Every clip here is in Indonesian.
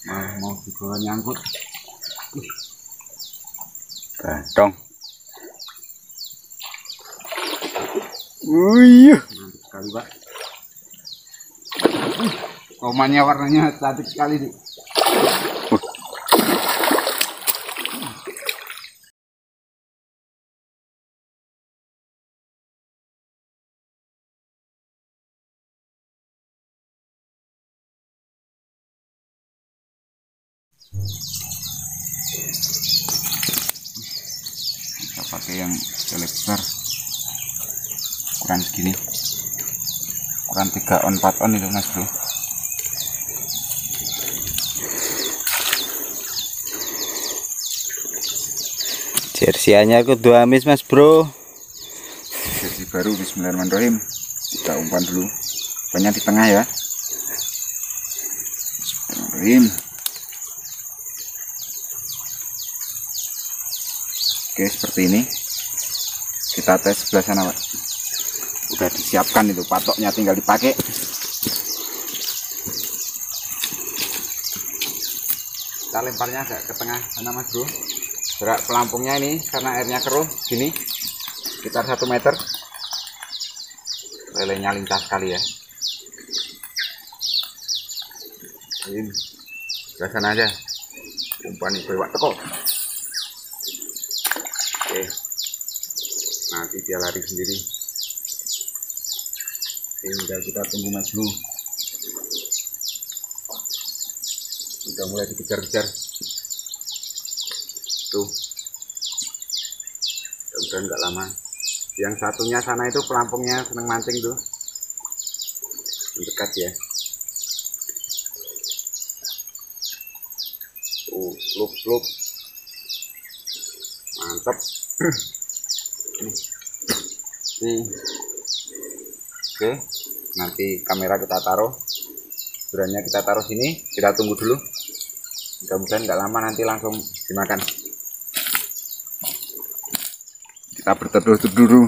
mau juga nyangkut. Gantong. Wih, Mantap sekali, Pak. Komannya warnanya cantik sekali nih. Kita pakai yang lebar, ukuran segini, ukuran 3 on 4 on itu Mas Bro. jersey anyar kudu amis Mas Bro. Jersey baru. Bismillahirrahmanirrahim. Kita umpan dulu, banyak di tengah ya. Bismillahirrahmanirrahim. Oke, seperti ini. Kita tes sebelah sana, Pak. Udah disiapkan itu patoknya, tinggal dipakai. Kita lemparnya agak ke tengah sana Mas Bro. Gerak pelampungnya ini karena airnya keruh gini, sekitar 1 meter. Lelenya lincah sekali ya. Ini sebelah sana aja. Umpan itu Pak teko. Oke, nanti dia lari sendiri, tinggal kita tunggu Mas Bro. Udah mulai dikejar-kejar tuh, udah nggak lama. Yang satunya sana itu pelampungnya seneng mancing tuh, mendekat ya. Tuh, lup mantep. Nih. Oke, nanti kamera kita taruh, burannya kita taruh sini, kita tunggu dulu. Mudah-mudahan nggak lama nanti langsung dimakan. Kita berteduh dulu.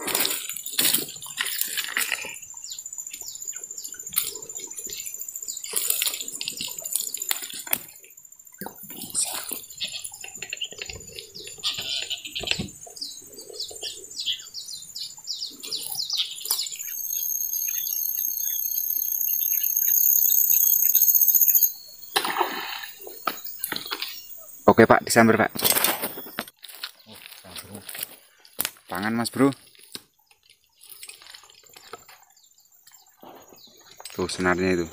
Oke Pak, disambar Pak. Tangan Mas Bro. Tuh senarnya itu.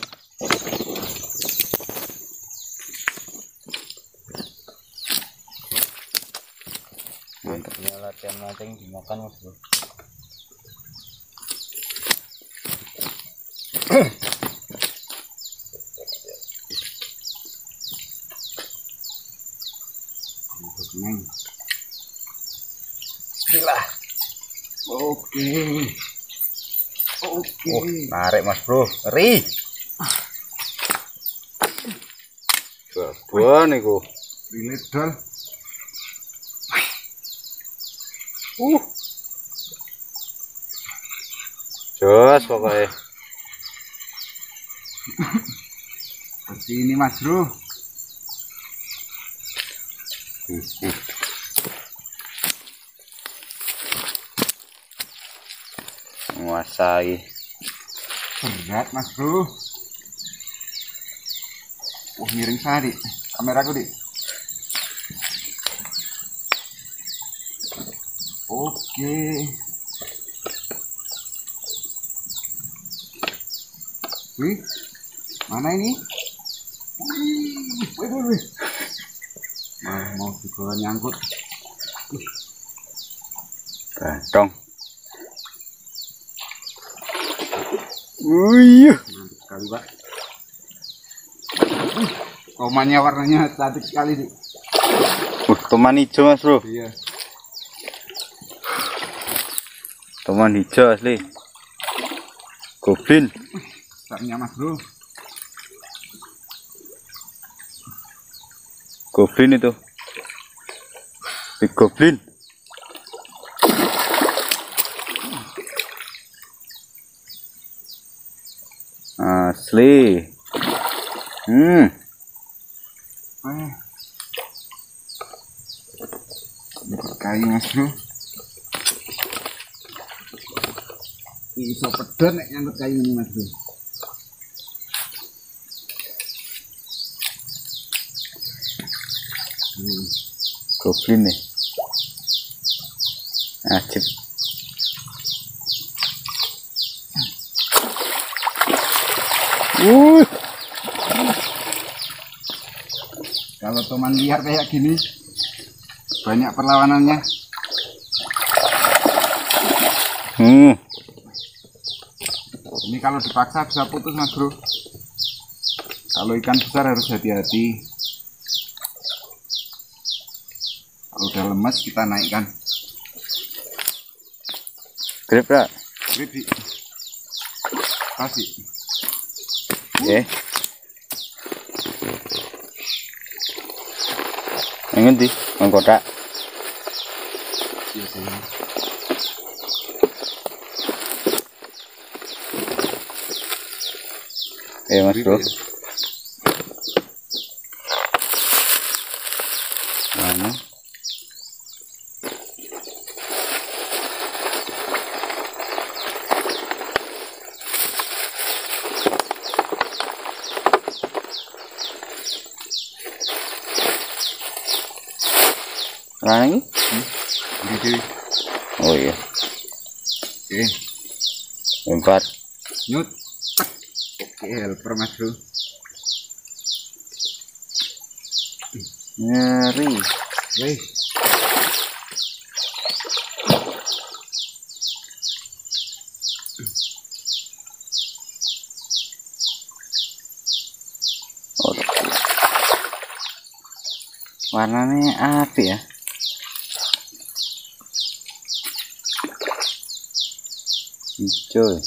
Mantap. Ya latihan mancing dimakan Mas Bro. Bismillah. Oke. Tarik Mas Bro, ri. Babon iku. Rilet dol. Jos pokoknya. Seperti ini Mas Bro. Menguasai. Berat Mas Bro. Miring saya dik, kameraku dik. Oke. Wih, mana ini? Wih. Mau juga nyangkut. Gantong. Wih, mantap sekali Pak. Komannya warnanya cantik sekali nih. teman hijau Mas Bro. Iya. Teman hijau asli. Goblin. Besarnya Mas Bro. Goblin itu. Big goblin. Asli. Dapat kayu mas bro. Iso pedot nek nyangkut kayu ini mas bro. Goblin nih. Ajib. Kalau teman liar kayak gini banyak perlawanannya. Ini kalau dipaksa bisa putus mas bro. Kalau ikan besar harus hati-hati. Kalau udah lemes kita naikkan. Grip lah. Grip di. Kasih. Oke. Yang di kotak. Mas bro. Mana? Lagi? Oh iya. Oke. Lempar. Nyut. Oke, helper mas bro. Ngeri. Wih. Oh, warnanya api ya. Hijau.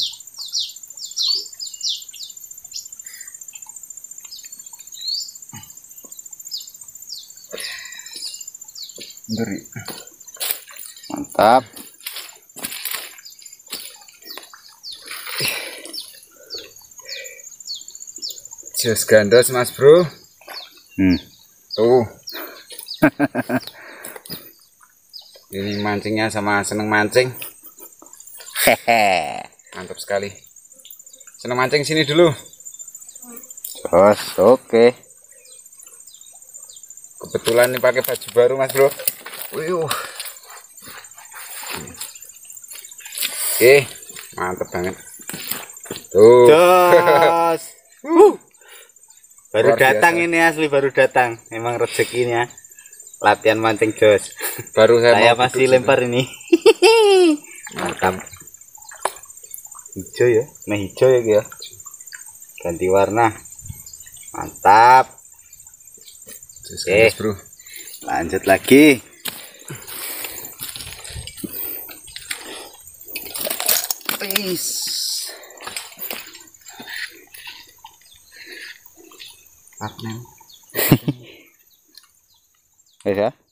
Ngeri. Mantap. Jos gandos mas bro. Tuh. Ini mancingnya sama seneng mancing. Hehe. Mantap sekali. Seneng mancing sini dulu. Terus oke. Kebetulan nih pakai baju baru mas bro. Wih. Oke, mantap banget. Tuh. Jos. Baru Luar datang biasa. ini asli baru datang. Emang rezekinya latihan mancing jos. Baru Saya mau masih duduk lempar ini. Mantap. Hijau ya. Nah hijau ya dia. Ganti warna. Mantap. Jos Oke. gandos bro. Lanjut lagi. Partner. Ya.